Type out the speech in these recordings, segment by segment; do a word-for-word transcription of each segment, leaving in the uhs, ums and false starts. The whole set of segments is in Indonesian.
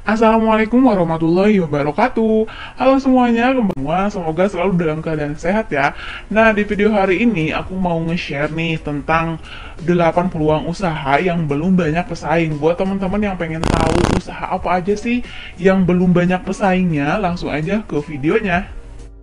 Assalamualaikum warahmatullahi wabarakatuh. Halo semuanya, kembali semoga selalu dalam keadaan sehat ya. Nah, di video hari ini aku mau nge-share nih tentang delapan peluang usaha yang belum banyak pesaing. Buat teman-teman yang pengen tahu usaha apa aja sih yang belum banyak pesaingnya, langsung aja ke videonya.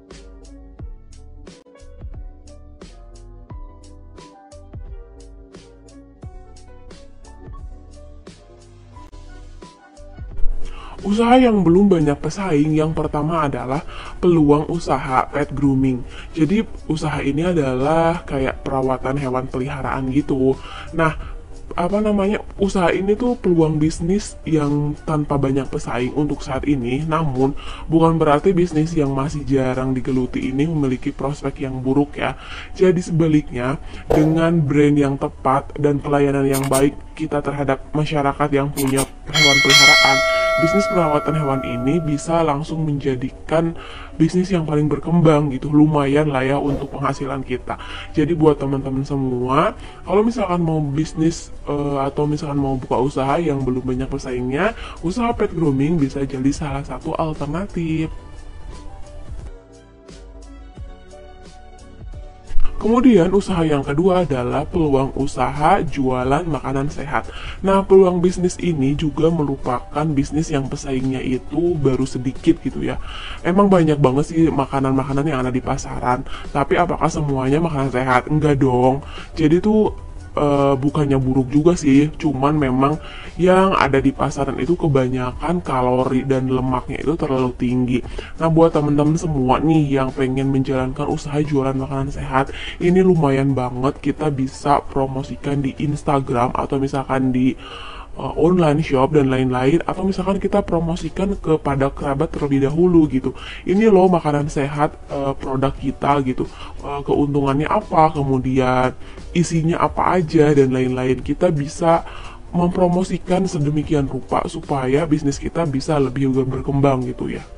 Usaha yang belum banyak pesaing, yang pertama adalah peluang usaha pet grooming. Jadi usaha ini adalah kayak perawatan hewan peliharaan gitu. Nah, apa namanya, usaha ini tuh peluang bisnis yang tanpa banyak pesaing untuk saat ini, namun bukan berarti bisnis yang masih jarang digeluti ini memiliki prospek yang buruk ya. Jadi sebaliknya, dengan brand yang tepat dan pelayanan yang baik kita terhadap masyarakat yang punya hewan peliharaan, bisnis perawatan hewan ini bisa langsung menjadikan bisnis yang paling berkembang gitu. Lumayan lah ya untuk penghasilan kita. Jadi buat teman-teman semua, kalau misalkan mau bisnis uh, atau misalkan mau buka usaha yang belum banyak pesaingnya, usaha pet grooming bisa jadi salah satu alternatif. Kemudian usaha yang kedua adalah peluang usaha jualan makanan sehat. Nah, peluang bisnis ini juga merupakan bisnis yang pesaingnya itu baru sedikit gitu ya. Emang banyak banget sih makanan-makanan yang ada di pasaran, tapi apakah semuanya makanan sehat? Enggak dong. Jadi tuh uh, bukannya buruk juga sih, cuman memang yang ada di pasaran itu kebanyakan kalori dan lemaknya itu terlalu tinggi. Nah, buat temen-temen semua nih yang pengen menjalankan usaha jualan makanan sehat, ini lumayan banget kita bisa promosikan di Instagram atau misalkan di uh, online shop dan lain-lain, atau misalkan kita promosikan kepada kerabat terlebih dahulu gitu. Ini loh makanan sehat, uh, produk kita gitu, uh, keuntungannya apa, kemudian isinya apa aja dan lain-lain. Kita bisa mempromosikan sedemikian rupa supaya bisnis kita bisa lebih berkembang gitu ya.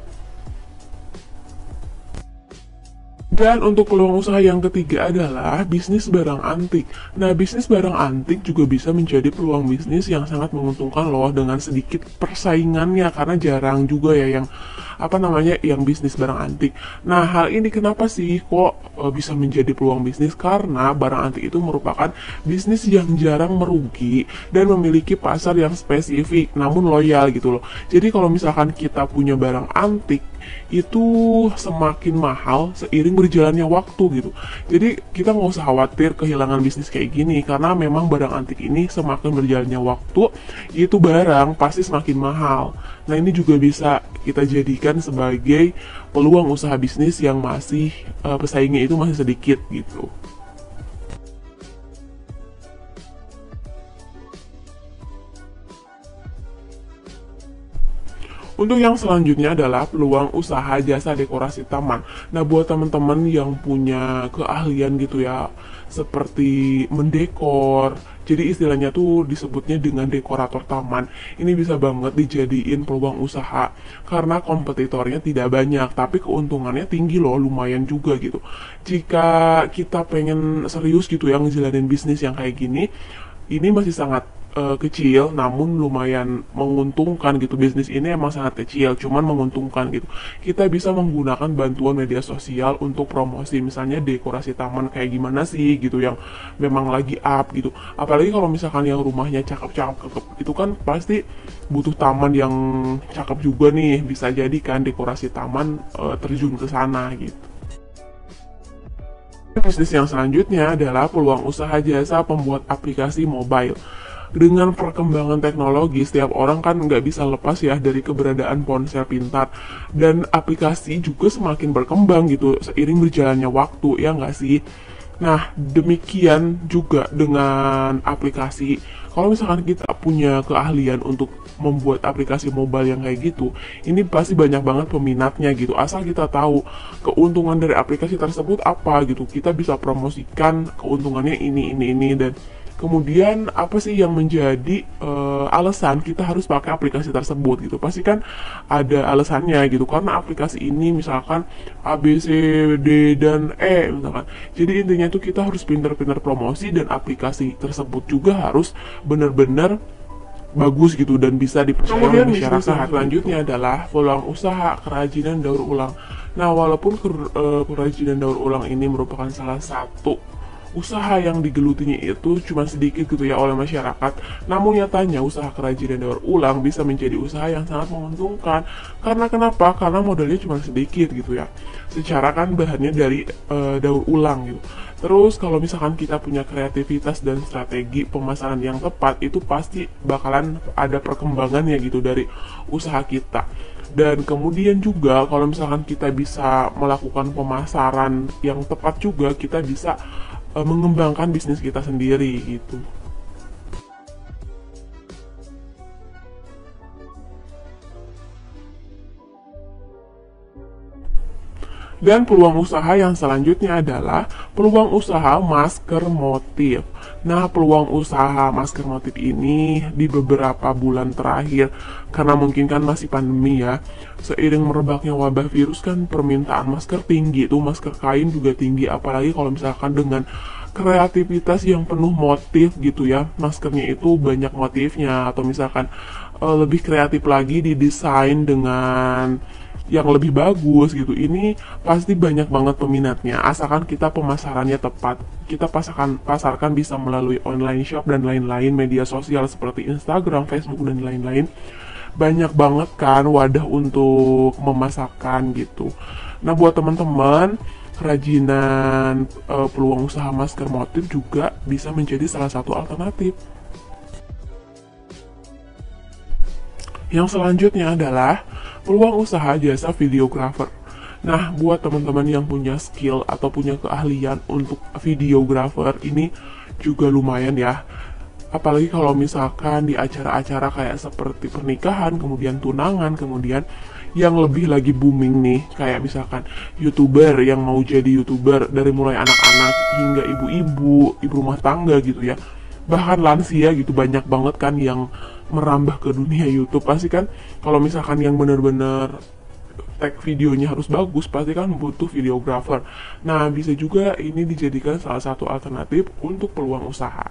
Dan untuk peluang usaha yang ketiga adalah bisnis barang antik. Nah, bisnis barang antik juga bisa menjadi peluang bisnis yang sangat menguntungkan loh, dengan sedikit persaingannya, karena jarang juga ya yang apa namanya yang bisnis barang antik. Nah, hal ini kenapa sih kok e, bisa menjadi peluang bisnis? Karena barang antik itu merupakan bisnis yang jarang merugi dan memiliki pasar yang spesifik namun loyal gitu loh. Jadi kalau misalkan kita punya barang antik, itu semakin mahal seiring berjalannya waktu gitu. Jadi kita nggak usah khawatir kehilangan bisnis kayak gini, karena memang barang antik ini semakin berjalannya waktu, itu barang pasti semakin mahal. Nah, ini juga bisa kita jadikan sebagai peluang usaha bisnis yang masih uh, pesaingnya itu masih sedikit gitu. Untuk yang selanjutnya adalah peluang usaha jasa dekorasi taman. Nah, buat teman-teman yang punya keahlian gitu ya, seperti mendekor, jadi istilahnya tuh disebutnya dengan dekorator taman. Ini bisa banget dijadiin peluang usaha, karena kompetitornya tidak banyak, tapi keuntungannya tinggi loh, lumayan juga gitu. Jika kita pengen serius gitu ya ngejalanin bisnis yang kayak gini, ini masih sangat uh, kecil namun lumayan menguntungkan gitu. Bisnis ini emang sangat kecil cuman menguntungkan gitu. Kita bisa menggunakan bantuan media sosial untuk promosi, misalnya dekorasi taman kayak gimana sih gitu yang memang lagi up gitu. Apalagi kalau misalkan yang rumahnya cakep-cakep itu kan pasti butuh taman yang cakep juga nih. Bisa jadi kan dekorasi taman uh, terjun ke sana gitu. Bisnis yang selanjutnya adalah peluang usaha jasa pembuat aplikasi mobile. Dengan perkembangan teknologi, setiap orang kan nggak bisa lepas ya dari keberadaan ponsel pintar. Dan aplikasi juga semakin berkembang gitu seiring berjalannya waktu, ya nggak sih? Nah, demikian juga dengan aplikasi. Kalau misalkan kita punya keahlian untuk membuat aplikasi mobile yang kayak gitu, ini pasti banyak banget peminatnya gitu. Asal kita tahu keuntungan dari aplikasi tersebut apa gitu, kita bisa promosikan keuntungannya ini, ini, ini, dan kemudian apa sih yang menjadi uh, alasan kita harus pakai aplikasi tersebut gitu. Pasti kan ada alasannya gitu, karena aplikasi ini misalkan A, B, C, D, dan E misalkan. Jadi intinya itu kita harus pintar-pintar promosi, dan aplikasi tersebut juga harus benar-benar bagus gitu dan bisa dipercaya oleh masyarakat. Selanjutnya adalah peluang usaha kerajinan daur ulang. Nah, walaupun ker- eh, kerajinan daur ulang ini merupakan salah satu usaha yang digelutinya itu cuma sedikit gitu ya oleh masyarakat, namun nyatanya usaha kerajinan daur ulang bisa menjadi usaha yang sangat menguntungkan. Karena kenapa? Karena modalnya cuma sedikit gitu ya, secara kan bahannya dari e, daur ulang gitu. Terus kalau misalkan kita punya kreativitas dan strategi pemasaran yang tepat, itu pasti bakalan ada perkembangannya gitu dari usaha kita. Dan kemudian juga kalau misalkan kita bisa melakukan pemasaran yang tepat juga, kita bisa uh, mengembangkan bisnis kita sendiri gitu. Dan peluang usaha yang selanjutnya adalah peluang usaha masker motif. Nah, peluang usaha masker motif ini di beberapa bulan terakhir, karena mungkin kan masih pandemi ya, seiring merebaknya wabah virus kan permintaan masker tinggi, tuh masker kain juga tinggi, apalagi kalau misalkan dengan kreativitas yang penuh motif gitu ya, maskernya itu banyak motifnya, atau misalkan uh, lebih kreatif lagi didesain dengan yang lebih bagus gitu, ini pasti banyak banget peminatnya asalkan kita pemasarannya tepat. Kita pasarkan pasarkan bisa melalui online shop dan lain-lain, media sosial seperti Instagram, Facebook dan lain-lain. Banyak banget kan wadah untuk memasarkan gitu. Nah, buat teman-teman, kerajinan e, peluang usaha masker motif juga bisa menjadi salah satu alternatif. Yang selanjutnya adalah peluang usaha jasa videographer. Nah, buat teman-teman yang punya skill atau punya keahlian untuk videographer, ini juga lumayan ya. Apalagi kalau misalkan di acara-acara kayak seperti pernikahan, kemudian tunangan, kemudian yang lebih lagi booming nih, kayak misalkan YouTuber yang mau jadi YouTuber, dari mulai anak-anak hingga ibu-ibu, ibu rumah tangga gitu ya. Bahkan lansia gitu, banyak banget kan yang merambah ke dunia YouTube. Pasti kan kalau misalkan yang bener-bener tag videonya harus bagus, pasti kan butuh videographer. Nah, bisa juga ini dijadikan salah satu alternatif untuk peluang usaha.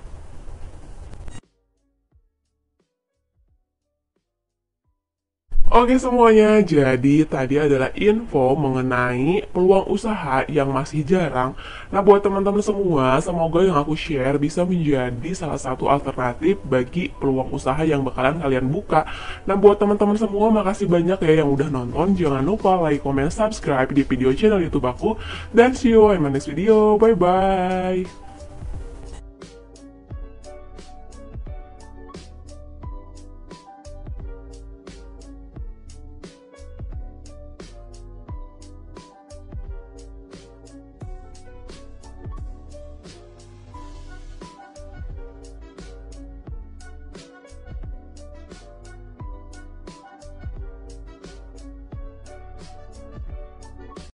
Oke semuanya, jadi tadi adalah info mengenai peluang usaha yang masih jarang. Nah, buat teman-teman semua, semoga yang aku share bisa menjadi salah satu alternatif bagi peluang usaha yang bakalan kalian buka. Nah, buat teman-teman semua, makasih banyak ya yang udah nonton. Jangan lupa like, comment, subscribe di video channel YouTube aku. Dan see you in my next video. Bye-bye.